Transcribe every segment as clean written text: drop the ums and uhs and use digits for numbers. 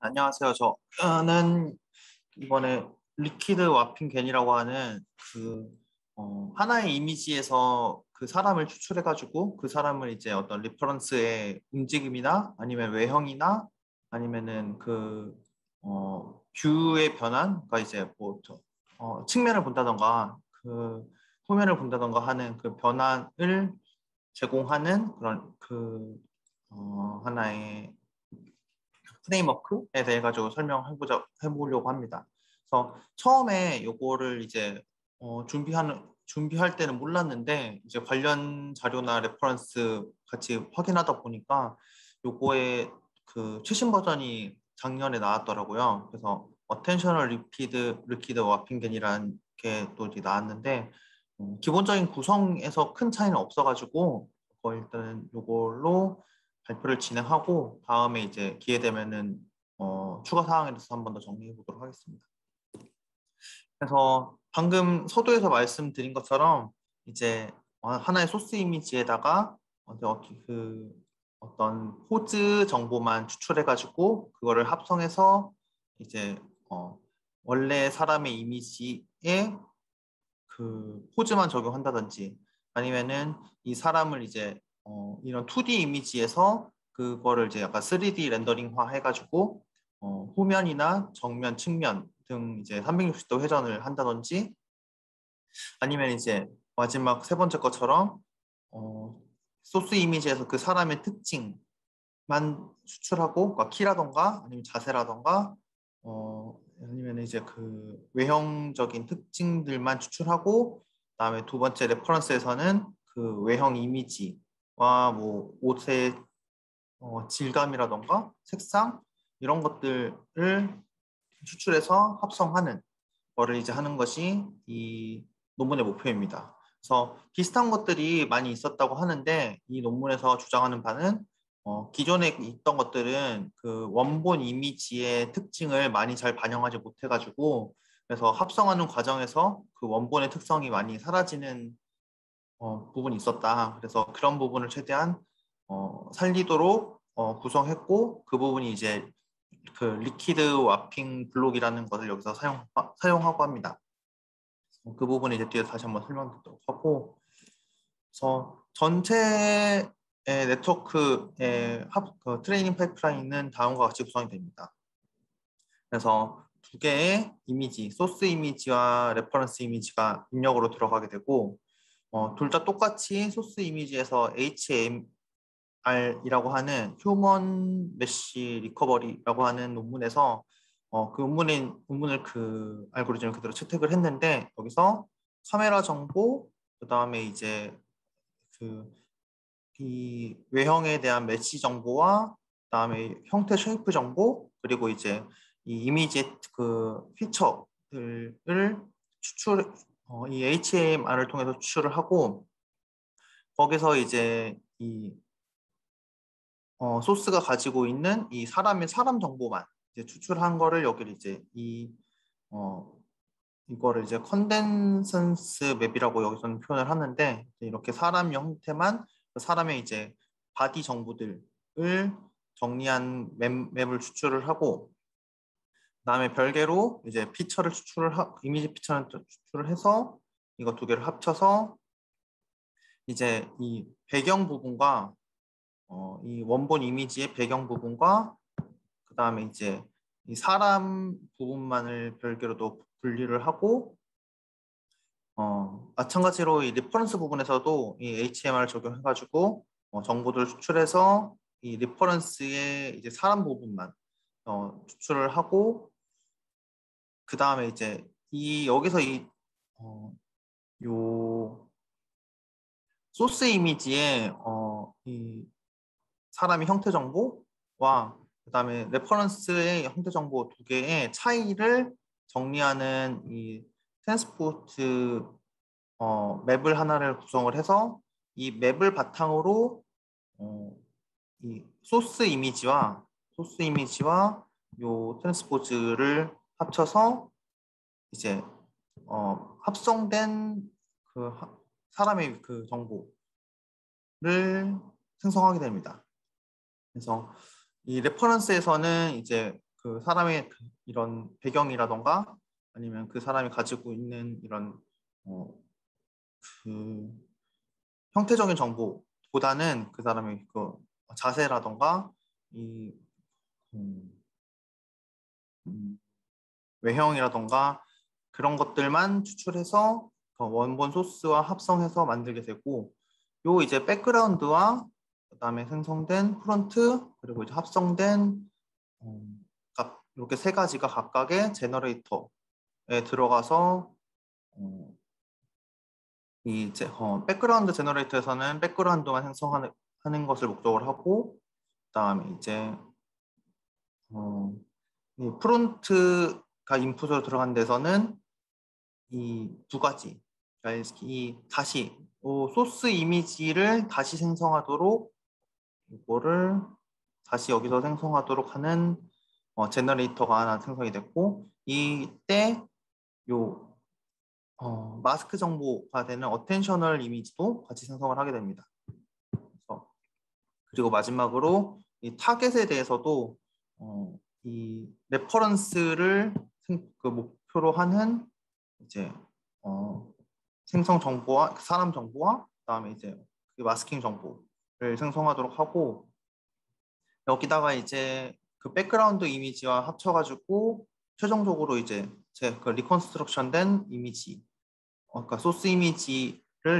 안녕하세요. 저는 이번에 리퀴드 와핑 겐이라고 하는 하나의 이미지에서 그 사람을 추출해가지고 그 사람을 이제 어떤 리퍼런스의 움직임이나 아니면 외형이나 아니면은 뷰의 변화, 그러니까 이제 측면을 본다던가 후면을 본다던가 하는 그 변화를 제공하는 그런 하나의 프레임워크에 대해 가지고 해보려고 합니다. 그래서 처음에 요거를 이제 준비할 때는 몰랐는데 이제 관련 자료나 레퍼런스 같이 확인하다 보니까 요거의 그 최신 버전이 작년에 나왔더라고요. 그래서 어텐셔널 리퀴드 와핑겐이라는 게 또 나왔는데 기본적인 구성에서 큰 차이는 없어가지고 일단은 요걸로 발표를 진행하고 다음에 이제 기회 되면은 추가 사항에 대해서 한 번 더 정리해 보도록 하겠습니다. 그래서 방금 서두에서 말씀드린 것처럼 이제 하나의 소스 이미지에다가 어떤 포즈 정보만 추출해가지고 그거를 합성해서 이제 원래 사람의 이미지에 그 포즈만 적용한다든지 아니면은 이 사람을 이제 이런 2D 이미지에서 그거를 이제 약간 3D 렌더링화 해가지고 후면이나 정면, 측면 등 이제 360도 회전을 한다든지 아니면 이제 마지막 세 번째 것처럼 소스 이미지에서 그 사람의 특징만 수출하고 그러니까 키라던가 아니면 자세라던가 아니면 이제 그 외형적인 특징들만 추출하고 그다음에 두 번째 레퍼런스에서는 그 외형 이미지와 뭐 옷의 질감이라던가 색상 이런 것들을 추출해서 합성하는 거를 이제 하는 것이 이 논문의 목표입니다. 그래서 비슷한 것들이 많이 있었다고 하는데 이 논문에서 주장하는 바는 기존에 있던 것들은 그 원본 이미지의 특징을 많이 잘 반영하지 못해가지고 그래서 합성하는 과정에서 그 원본의 특성이 많이 사라지는 부분이 있었다. 그래서 그런 부분을 최대한 살리도록 구성했고 그 부분이 이제 그 리퀴드 와핑 블록이라는 것을 여기서 사용하고 합니다. 그 부분을 이제 뒤에 다시 한번 설명드리도록 하고 그래서 전체 네트워크의 트레이닝 파이프라인은 다음과 같이 구성이 됩니다. 그래서 두 개의 이미지, 소스 이미지와 레퍼런스 이미지가 입력으로 들어가게 되고 둘 다 똑같이 소스 이미지에서 HMR이라고 하는 휴먼 메쉬 리커버리라고 하는 논문에서 그 논문을 그 알고리즘을 그대로 채택을 했는데 여기서 카메라 정보, 그 다음에 이제 이 외형에 대한 매치 정보와 그다음에 형태 쉐이프 정보 그리고 이제 이 이미지의 그 피처들을 이 HAMR을 통해서 추출을 하고 거기서 이제 이 소스가 가지고 있는 이 사람 정보만 이제 추출한 거를 여기를 이제 이거를 이제 컨덴센스 맵이라고 여기서는 표현을 하는데 이렇게 사람 형태만 사람의 이제 바디 정보들을 정리한 맵을 추출을 하고 그다음에 별개로 이제 이미지 피처를 추출을 해서 이거 두 개를 합쳐서 이제 이 배경 부분과 이 원본 이미지의 배경 부분과 그다음에 이제 이 사람 부분만을 별개로 또 분리를 하고 마찬가지로 이 리퍼런스 부분에서도 이 HMR을 적용해가지고 정보들을 추출해서 이 리퍼런스의 이제 사람 부분만 추출을 하고 그 다음에 이제 여기서 요 소스 이미지의 이 사람의 형태 정보와 그 다음에 레퍼런스의 형태 정보 두 개의 차이를 정리하는 이 트랜스포트 맵을 하나를 구성을 해서 이 맵을 바탕으로 이 소스 이미지와 요 트랜스포즈를 합쳐서 이제 합성된 그 사람의 그 정보를 생성하게 됩니다. 그래서 이 레퍼런스에서는 이제 그 사람의 이런 배경이라던가 아니면 그 사람이 가지고 있는 이런 그 형태적인 정보보다는 그 사람의 그 자세라던가 이 음, 음, 외형이라던가 그런 것들만 추출해서 원본 소스와 합성해서 만들게 되고 요 이제 백그라운드와 그다음에 생성된 프론트 그리고 이제 합성된 이렇게 세 가지가 각각의 제너레이터에 들어가서 이 백그라운드 제너레이터에서는 백그라운드만 생성하는 하는 것을 목적으로 하고 그다음에 이제 이 프론트가 인풋으로 들어간 데서는 이 두 가지 그러니까 이 다시 소스 이미지를 다시 생성하도록 이거를 다시 여기서 생성하도록 하는 제너레이터가 하나 생성이 됐고 이때 요 마스크 정보가 되는 어텐셔널 이미지도 같이 생성을 하게 됩니다. 그리고 마지막으로 이 타겟에 대해서도 이 레퍼런스를 그 목표로 하는 이제 생성 정보와 사람 정보와 그다음에 이제 그 마스킹 정보를 생성하도록 하고 여기다가 이제 그 백그라운드 이미지와 합쳐가지고 최종적으로 이제 제 그 리컨스트럭션 된 이미지 그러니까 소스 이미지를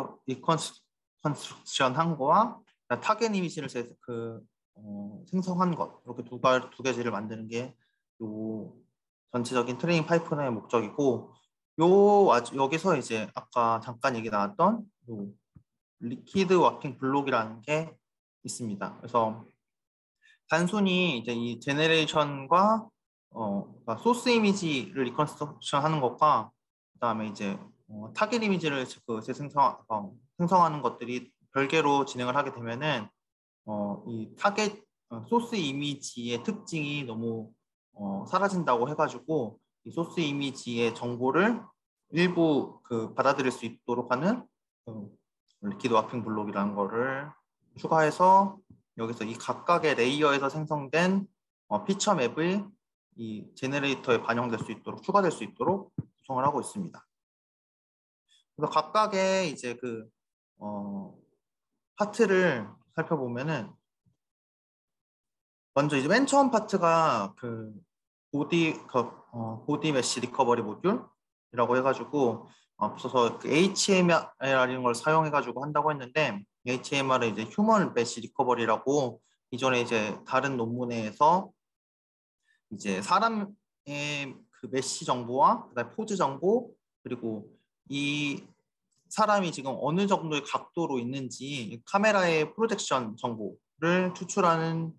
리컨스트럭션 한 거와 타겟 이미지를 생성한 것 이렇게 두 가지를 만드는 게 요 전체적인 트레이닝 파이프라인의 목적이고 여기서 이제 아까 잠깐 얘기 나왔던 요 리퀴드 워킹 블록이라는 게 있습니다. 그래서 단순히 이제 이 제네레이션과 그러니까 소스 이미지를 리컨스트럭션 하는 것과 그다음에 이제 타겟 이미지를 생성하는 것들이 별개로 진행을 하게 되면은 이 타겟 소스 이미지의 특징이 너무 사라진다고 해가지고 이 소스 이미지의 정보를 일부 그 받아들일 수 있도록 하는 리퀴드 와핑 블록이라는 거를 추가해서 여기서 이 각각의 레이어에서 생성된 피처 맵을 이 제네레이터에 반영될 수 있도록 추가될 수 있도록 구성을 하고 있습니다. 그래서 각각의 이제 그 파트를 살펴보면은 먼저 이제 맨 처음 파트가 그 보디 메쉬 리커버리 모듈이라고 해가지고 앞서서 그 HMR이라는 걸 사용해가지고 한다고 했는데 HMR은 이제 휴먼 메쉬 리커버리라고 이전에 이제 다른 논문에서 이제 사람의 그 메쉬 정보와 그다음에 포즈 정보 그리고 이 사람이 지금 어느 정도의 각도로 있는지 카메라의 프로젝션 정보를 추출하는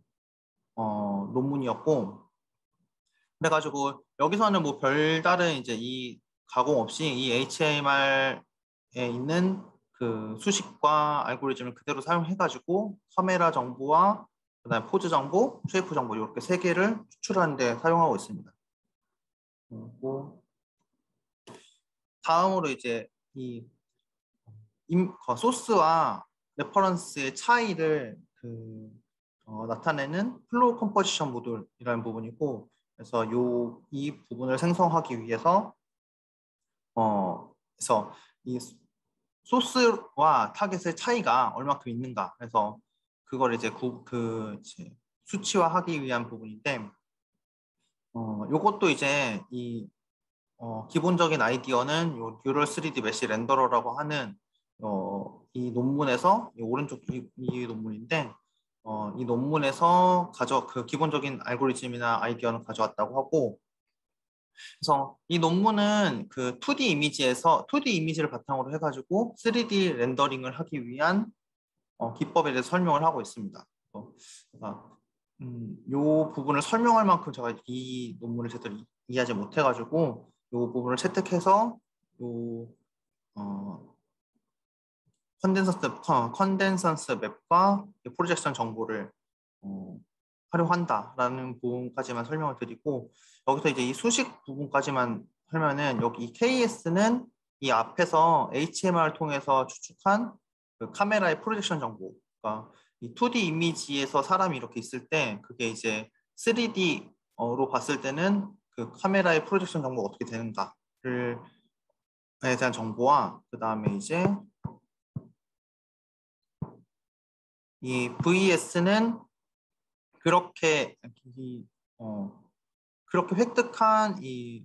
논문이었고 그래가지고 여기서는 뭐 별다른 이제 이 가공 없이 이 HMR에 있는 그 수식과 알고리즘을 그대로 사용해가지고 카메라 정보와 그다음에 포즈 정보, 쉐이프 정보 이렇게 세 개를 추출하는 데 사용하고 있습니다. 그리고 다음으로 이제 이 소스와 레퍼런스의 차이를 나타내는 플로우 컴포지션 모듈이라는 부분이고 그래서 이 부분을 생성하기 위해서 그래서 이 소스와 타겟의 차이가 얼마큼 있는가 그래서 그걸 이제 이제 수치화하기 위한 부분인데 요것도 이제 이 기본적인 아이디어는 요 뉴럴 3D 메시 렌더러라고 하는 이 논문에서 이 오른쪽 이 논문인데 이 논문에서 그 기본적인 알고리즘이나 아이디어는 가져왔다고 하고 그래서 이 논문은 그 2D 이미지를 바탕으로 해가지고 3D 렌더링을 하기 위한 기법에 대해서 설명을 하고 있습니다. 이 부분을 설명할 만큼 제가 이 논문을 제대로 이해하지 못해가지고 이 부분을 채택해서 컨덴서스 맵과 프로젝션 정보를 활용한다라는 부분까지만 설명을 드리고 여기서 이제 이 수식 부분까지만 하면은 여기 이 KS는 이 앞에서 HMR을 통해서 추측한 그 카메라의 프로젝션 정보, 그러니까 이 2D 이미지에서 사람이 이렇게 있을 때 그게 이제 3D 봤을 때는 그 카메라의 프로젝션 정보가 어떻게 되는가를 에 대한 정보와 그 다음에 이제 이 VS는 그렇게 그렇게 획득한 이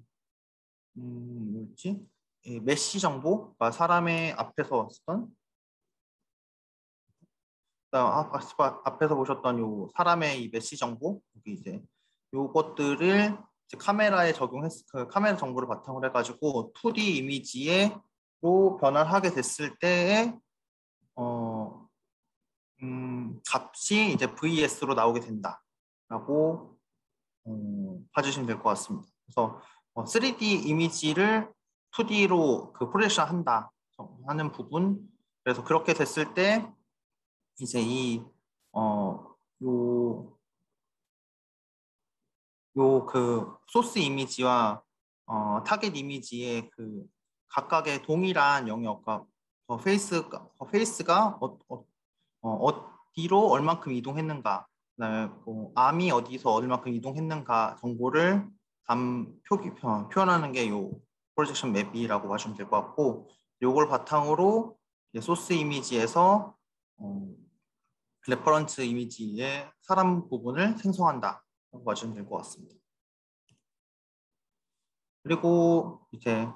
뭐였지? 이 메시 정보가 사람의 앞에서 쓰던 앞에서 보셨던 요 사람의 이 메시 정보 여기 이제 요것들을 이제 카메라에 그 카메라 정보를 바탕으로 해가지고 2D 이미지로 변환하게 됐을 때에 값이 이제 VS로 나오게 된다라고 봐주시면 될 것 같습니다. 그래서 3D 이미지를 2D로 그 프로젝션 한다 하는 부분. 그래서 그렇게 됐을 때 이제 그 소스 이미지와 타겟 이미지의 그 각각의 동일한 영역과 페이스가 어디로 얼만큼 이동했는가, 그다음에 암이 어디서 얼만큼 이동했는가 정보를 표현하는 게 요 프로젝션 맵이라고 봐주면 될 것 같고, 요걸 바탕으로 소스 이미지에서 레퍼런스 이미지의 사람 부분을 생성한다라고 봐주면 될 것 같습니다. 그리고 이제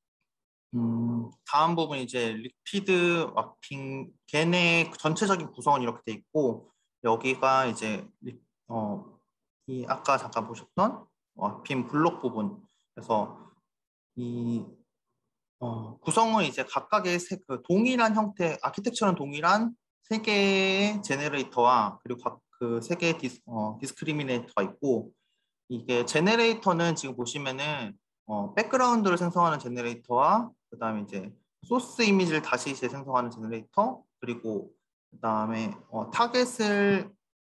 다음 부분 이제 리퀴드 와핑 걔네 전체적인 구성은 이렇게 돼 있고, 여기가 이제 이 아까 잠깐 보셨던 와핑 블록 부분. 그래서 이 구성은 이제 각각의 그 동일한 형태, 아키텍처는 동일한 세 개의 제네레이터와 그리고 각 그 세 개의 디스크리미네이터가 있고, 이게 제네레이터는 지금 보시면은 백그라운드를 생성하는 제네레이터와 그 다음에 이제 소스 이미지를 다시 재생성하는 제네레이터, 그리고 그 다음에 타겟을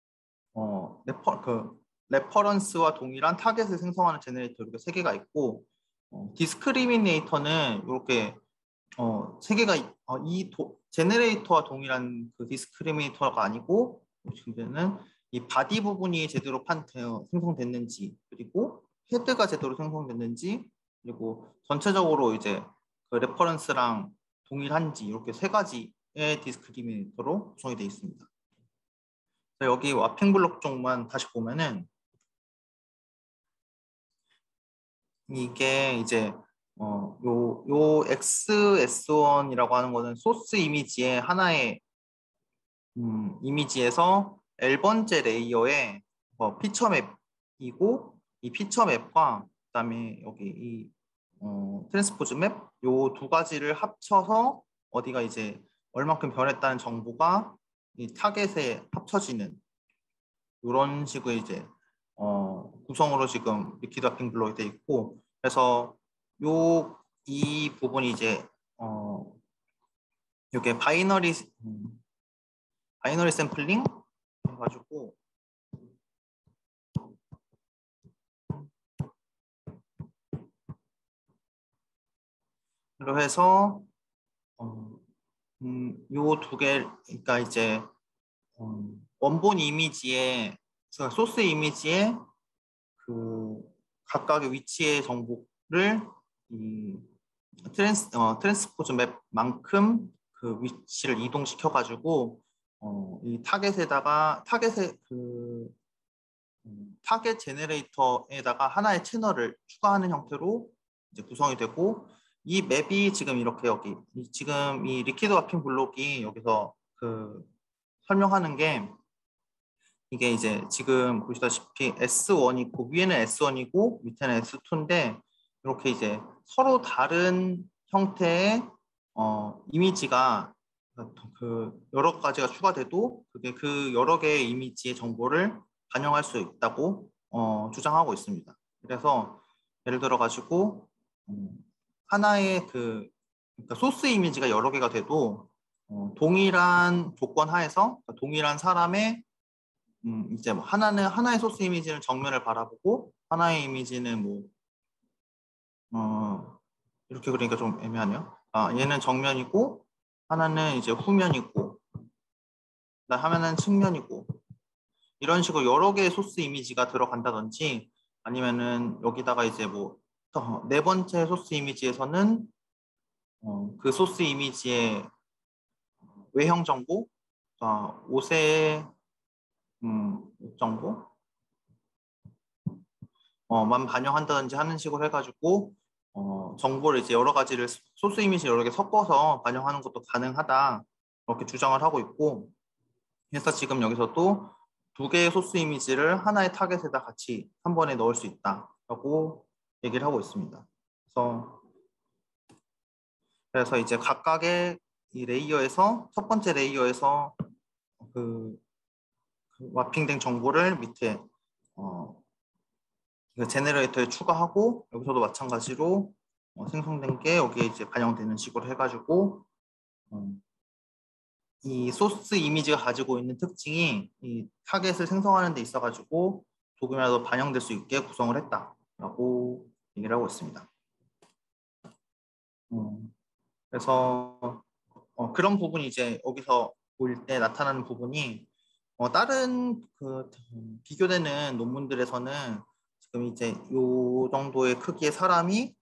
레퍼런스와 동일한 타겟을 생성하는 제네레이터 이렇게 세 개가 있고, 디스크리미네이터는 이렇게 세 개가 제네레이터와 동일한 그 디스크리미네이터가 아니고, 지금은 이 바디 부분이 제대로 생성됐는지, 그리고 헤드가 제대로 생성됐는지, 그리고 전체적으로 이제 그 레퍼런스랑 동일한지, 이렇게 세 가지의 디스크리미네이터로 구성이 되어 있습니다. 여기 와핑 블록 쪽만 다시 보면은 이게 이제 요 XS1이라고 하는 거는 소스 이미지의 하나의 이미지에서 L번째 레이어의 피처 맵이고, 이 피처 맵과 그다음에 여기 이 트랜스포즈 맵 요 두 가지를 합쳐서 어디가 이제 얼만큼 변했다는 정보가 이 타겟에 합쳐지는 이런 식의 이제 구성으로 지금 리퀴드 와핑 블록이 돼 있고, 그래서 이 부분이 이제 이게 바이너리 샘플링 해가지고 해서 요 두 개, 그러니까 이제 원본 이미지에 소스 이미지에 그 각각의 위치의 정보를 이 트랜스포즈 맵만큼 그 위치를 이동시켜 가지고 이 타겟 제네레이터에다가 하나의 채널을 추가하는 형태로 이제 구성이 되고, 이 맵이 지금 이렇게 지금 이 리퀴드 와핑 블록이 여기서 그 설명하는 게, 이게 이제 지금 보시다시피 S1 있고 위에는 S1이고 밑에는 S2인데, 이렇게 이제 서로 다른 형태의 이미지가 그 여러 가지가 추가돼도 그게 그 여러 개의 이미지의 정보를 반영할 수 있다고 주장하고 있습니다. 그래서 예를 들어 가지고 하나의 그러니까 소스 이미지가 여러 개가 돼도 동일한 조건 하에서, 그러니까 동일한 사람의 이제 뭐 하나의 소스 이미지는 정면을 바라보고 하나의 이미지는 이렇게 그러니까 좀 애매하네요. 얘는 정면이고 하나는 이제 후면이고 하나는 측면이고, 이런 식으로 여러 개의 소스 이미지가 들어간다든지, 아니면은 여기다가 이제 뭐 네 번째 소스 이미지에서는 그 소스 이미지의 외형 정보, 옷의 옷 정보 만 반영한다든지 하는 식으로 해가지고 정보를 이제 여러 가지를 소스 이미지 여러 개 섞어서 반영하는 것도 가능하다 그렇게 주장을 하고 있고 그래서 지금 여기서도 두 개의 소스 이미지를 하나의 타겟에다 같이 한 번에 넣을 수 있다라고 얘기를 하고 있습니다. 그래서 이제 각각의 이 레이어에서 첫 번째 레이어에서 그 마핑된 정보를 밑에 그 제너레이터에 추가하고 여기서도 마찬가지로 생성된 게 여기에 이제 반영되는 식으로 해가지고 이 소스 이미지가 가지고 있는 특징이 이 타겟을 생성하는 데 있어가지고 조금이라도 반영될 수 있게 구성을 했다라고 얘기를 하고 있습니다. 그래서 그런 부분이 이제 여기서 볼 때 나타나는 부분이 다른 그 비교되는 논문들에서는 지금 이제 요 정도의 크기의 사람이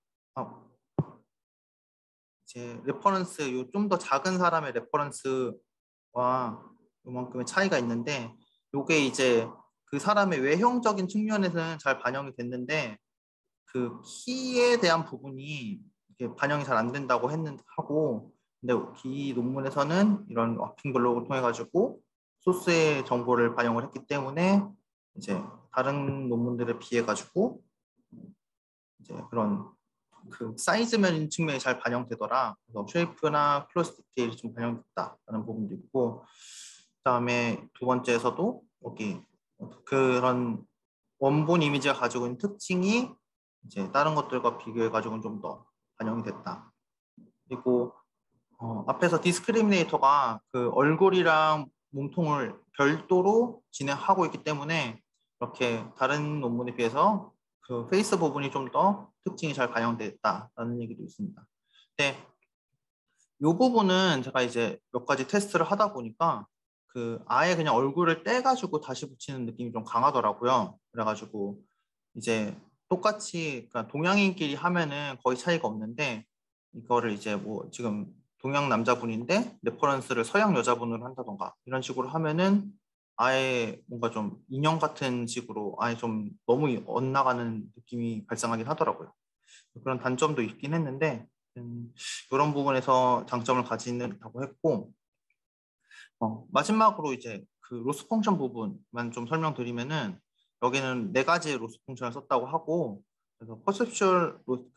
이제 레퍼런스 요 좀 더 작은 사람의 레퍼런스와 요만큼의 차이가 있는데 요게 이제 그 사람의 외형적인 측면에서는 잘 반영이 됐는데 그 키에 대한 부분이 이렇게 반영이 잘 안 된다고 하고 근데 이 논문에서는 이런 워킹 블록을 통해 가지고 소스의 정보를 반영을 했기 때문에 이제 다른 논문들에 비해 가지고 이제 그런 그 사이즈면 측면이 잘 반영되더라. 그래서 쉐이프나 클로스 디테일이 좀 반영됐다라는 부분도 있고 그다음에 두 번째에서도 여기 그런 원본 이미지가 가지고 있는 특징이 이제 다른 것들과 비교해 가지고는 좀 더 반영이 됐다. 그리고 앞에서 디스크리미네이터가 그 얼굴이랑 몸통을 별도로 진행하고 있기 때문에 이렇게 다른 논문에 비해서 그 페이스 부분이 좀 더 특징이 잘 반영됐다라는 얘기도 있습니다. 근데 이 부분은 제가 이제 몇 가지 테스트를 하다 보니까 그 아예 그냥 얼굴을 떼가지고 다시 붙이는 느낌이 좀 강하더라고요. 그래가지고 이제 똑같이 그러니까 동양인끼리 하면은 거의 차이가 없는데 이거를 이제 뭐 지금 동양 남자분인데 레퍼런스를 서양 여자분으로 한다던가 이런 식으로 하면은 아예 뭔가 좀 인형 같은 식으로 아예 좀 너무 엇나가는 느낌이 발생하긴 하더라고요. 그런 단점도 있긴 했는데 이런 부분에서 장점을 가진다고 했고 마지막으로 이제 그 로스 펑션 부분만 좀 설명드리면은 여기는 네 가지의 로스 펑션을 썼다고 하고 그래서 퍼셉츄얼 로스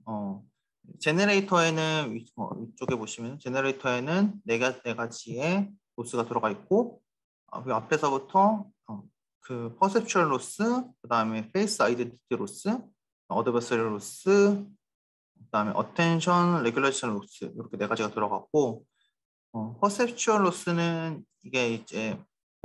제너레이터에는 위쪽에 보시면 제너레이터에는 네 가지의 로스가 들어가 있고 그 앞에서부터 그 퍼셉츄얼 로스 그다음에 페이스 아이덴티티 로스 어드버서리 로스 그다음에 어텐션 레귤레이션 로스 이렇게 네 가지가 들어갔고 퍼셉츄얼 로스는 이게 이제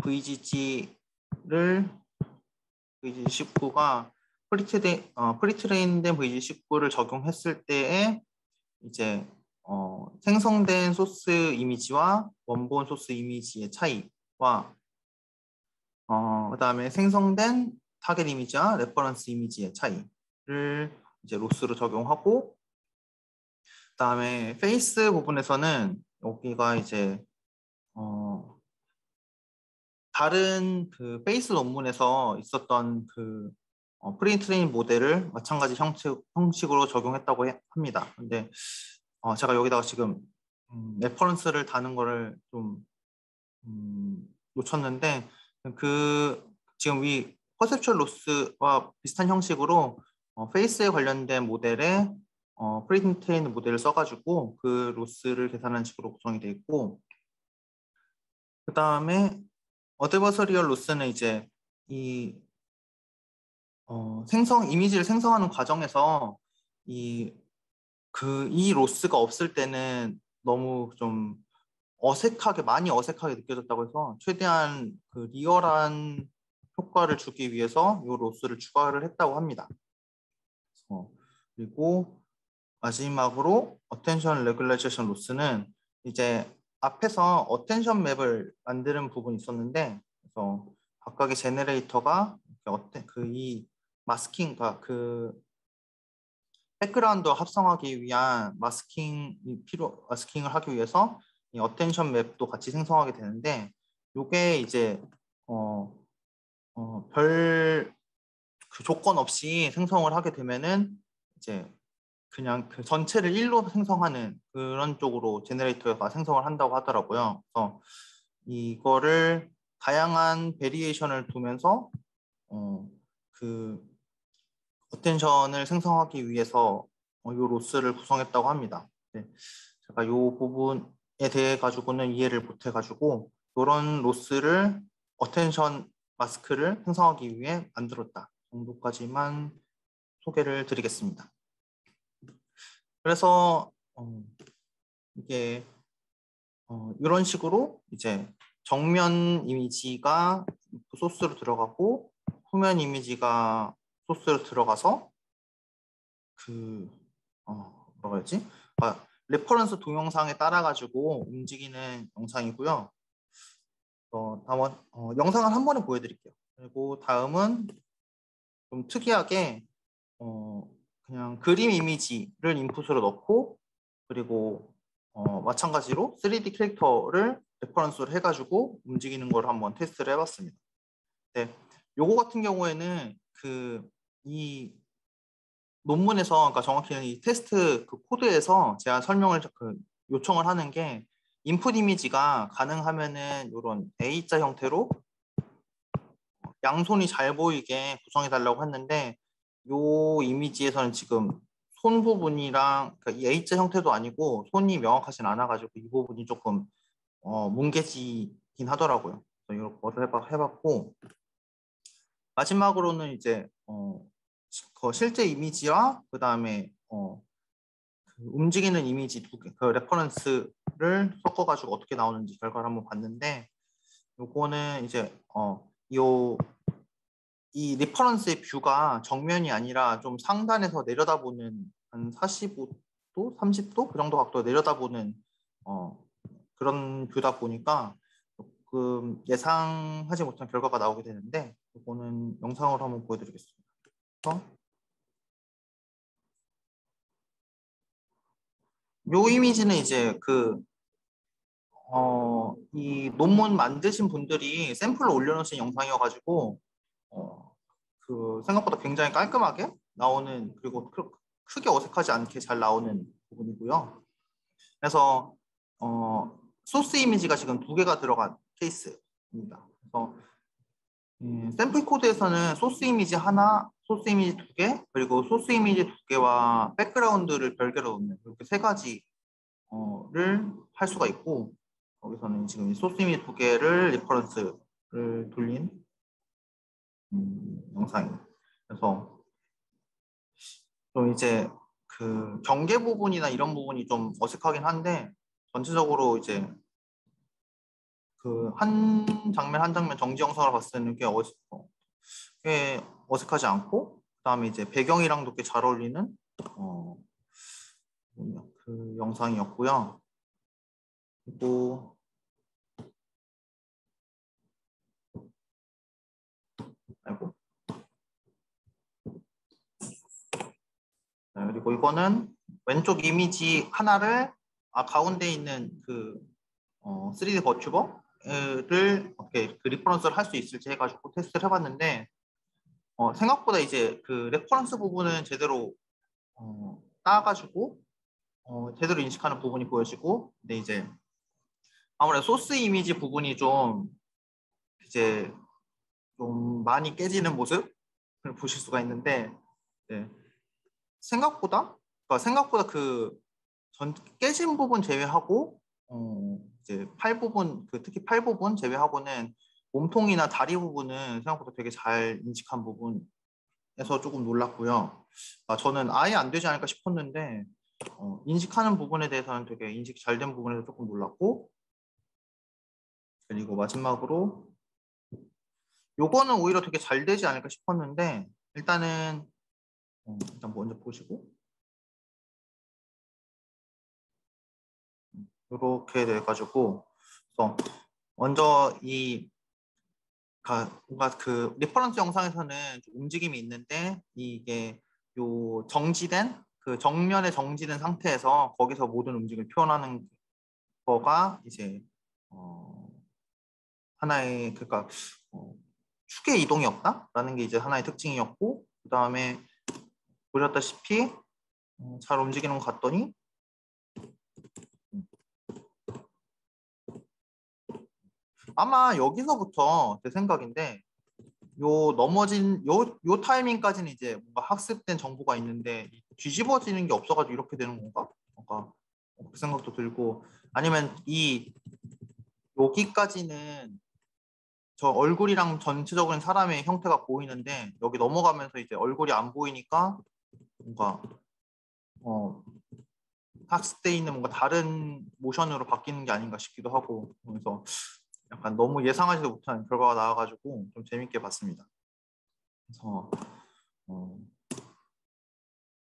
VGG19가 프리트레인된 VG19를 적용했을 때에 이제 생성된 소스 이미지와 원본 소스 이미지의 차이와 그다음에 생성된 타겟 이미지와 레퍼런스 이미지의 차이를 이제 로스로 적용하고 그다음에 페이스 부분에서는 여기가 이제 다른 그 페이스 논문에서 있었던 그 프리트레인 모델을 마찬가지 형식으로 적용했다고 합니다. 근데 제가 여기다가 지금 레퍼런스를 다는 거를 좀 놓쳤는데 그 지금 위 퍼셉츄얼 로스와 비슷한 형식으로 페이스에 관련된 모델에 프리트레인 모델을 써가지고 그 로스를 계산하는 식으로 구성이 되어 있고 그 다음에 어드버서리얼 로스는 이제 이 이미지를 생성하는 과정에서 이 로스가 없을 때는 너무 좀 많이 어색하게 느껴졌다고 해서 최대한 그 리얼한 효과를 주기 위해서 이 로스를 추가를 했다고 합니다. 그리고 마지막으로 어텐션 레귤레이션 로스는 이제 앞에서 어텐션 맵을 만드는 부분이 있었는데 그래서 각각의 제너레이터가 이 마스킹과 그 백그라운드 합성하기 위한 마스킹을 하기 위해서 이 어텐션 맵도 같이 생성하게 되는데, 이게 이제 별 그 조건 없이 생성을 하게 되면은 이제 그냥 그 전체를 1로 생성하는 그런 쪽으로 제너레이터가 생성을 한다고 하더라고요. 그래서 이거를 다양한 베리에이션을 두면서 그 어텐션을 생성하기 위해서 이 로스를 구성했다고 합니다. 네. 제가 이 부분에 대해 가지고는 이해를 못 해가지고 이런 로스를 어텐션 마스크를 생성하기 위해 만들었다 정도까지만 소개를 드리겠습니다. 그래서 이게 이런 식으로 이제 정면 이미지가 소스로 들어가고 후면 이미지가 소스로 들어가서 그 뭐라고 해야지? 레퍼런스 동영상에 따라 가지고 움직이는 영상이고요. 다음 영상을 한 번에 보여드릴게요. 그리고 다음은 좀 특이하게 그냥 그림 이미지를 인풋으로 넣고, 그리고 마찬가지로 3D 캐릭터를 레퍼런스로 해가지고 움직이는 걸 한번 테스트를 해봤습니다. 네, 요거 같은 경우에는 이 논문에서, 그러니까 정확히는 이 테스트 그 코드에서 제가 설명을 요청을 하는 게, 인풋 이미지가 가능하면은 이런 A자 형태로 양손이 잘 보이게 구성해 달라고 했는데, 요 이미지에서는 지금 손 부분이랑 그러니까 이 A자 형태도 아니고 손이 명확하진 않아가지고 이 부분이 조금 뭉개지긴 하더라고요. 그래서 이런 거를 해봤고, 마지막으로는 이제 그 실제 이미지와 그 다음에 움직이는 이미지 두 개, 그 레퍼런스를 섞어가지고 어떻게 나오는지 결과를 한번 봤는데, 요거는 이제 이 리퍼런스의 뷰가 정면이 아니라 좀 상단에서 내려다보는 한 45도, 30도 그 정도 각도 내려다보는 그런 뷰다 보니까 조금 예상하지 못한 결과가 나오게 되는데, 이거는 영상으로 한번 보여드리겠습니다. 요 이미지는 이제 이 논문 만드신 분들이 샘플을 올려놓으신 영상이어가지고 생각보다 굉장히 깔끔하게 나오는, 그리고 크게 어색하지 않게 잘 나오는 부분이고요. 그래서 소스 이미지가 지금 2개가 들어간 케이스입니다. 그래서 샘플 코드에서는 소스 이미지 하나, 소스 이미지 2개, 그리고 소스 이미지 2개와 백그라운드를 별개로 넣는 이렇게 3가지를 할 수가 있고, 거기서는 지금 소스 이미지 2개를 리퍼런스를 돌린 영상이에요. 그래서 좀 이제 그 경계 부분이나 이런 부분이 좀 어색하긴 한데, 전체적으로 이제 그 한 장면 한 장면 정지 영상을 봤을 때는 꽤 어색하지 않고, 그다음에 이제 배경이랑도 꽤 잘 어울리는 그 영상이었고요. 그리고 아이고. 네, 그리고 이거는 왼쪽 이미지 하나를 가운데 있는 그 3D 버튜버를 어떻게 그 리퍼런스를 할 수 있을지 해가지고 테스트를 해봤는데, 생각보다 이제 그 레퍼런스 부분은 제대로 따가지고 제대로 인식하는 부분이 보여지고, 근데 이제 아무래도 소스 이미지 부분이 좀 이제 좀 많이 깨지는 모습을 보실 수가 있는데, 네. 생각보다 깨진 부분 제외하고 이제 팔 부분, 특히 팔 부분 제외하고는 몸통이나 다리 부분은 생각보다 되게 잘 인식한 부분에서 조금 놀랐고요. 저는 아예 안 되지 않을까 싶었는데 인식하는 부분에 대해서는 되게 인식이 잘 된 부분에서 조금 놀랐고, 그리고 마지막으로 요거는 오히려 되게 잘 되지 않을까 싶었는데, 일단 먼저 보시고, 이렇게 돼가지고, 그래서 먼저 이 뭔가 그 리퍼런스 영상에서는 좀 움직임이 있는데 이게 요 정지된 그 정면에 정지된 상태에서 거기서 모든 움직임을 표현하는 거가 이제 어, 하나의 그러니까 축의 이동이 없다라는 게 이제 하나의 특징이었고 그 다음에 보셨다시피 잘 움직이는 것 같더니 아마 여기서부터 제 생각인데 요 넘어진 요 타이밍까지는 이제 뭔가 학습된 정보가 있는데 뒤집어지는 게 없어가지고 이렇게 되는 건가? 뭔가 그 생각도 들고 아니면 이 여기까지는 저 얼굴이랑 전체적인 사람의 형태가 보이는데 여기 넘어가면서 이제 얼굴이 안 보이니까 뭔가 학습돼 있는 뭔가 다른 모션으로 바뀌는 게 아닌가 싶기도 하고 그래서 약간 너무 예상하지도 못한 결과가 나와가지고 좀 재밌게 봤습니다. 그래서